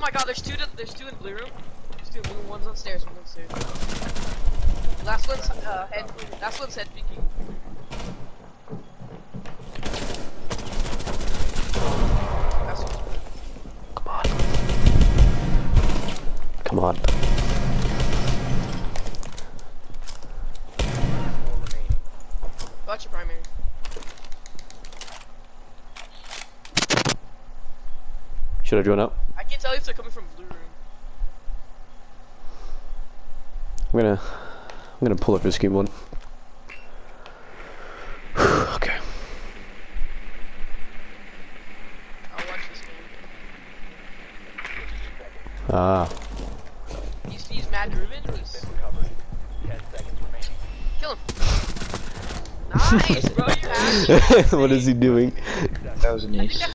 my god, there's two in blue room. There's two in blue room. One's upstairs, one's upstairs. Last one's head peeking. Come on. Watch your primary. Should I join up? I can't tell if they're coming from blue room. I'm gonna pull up this game one. Okay. I'll watch this game. Ah. He's Mad Ruben? Kill him. Nice, bro, you have What is he doing? That was an ace.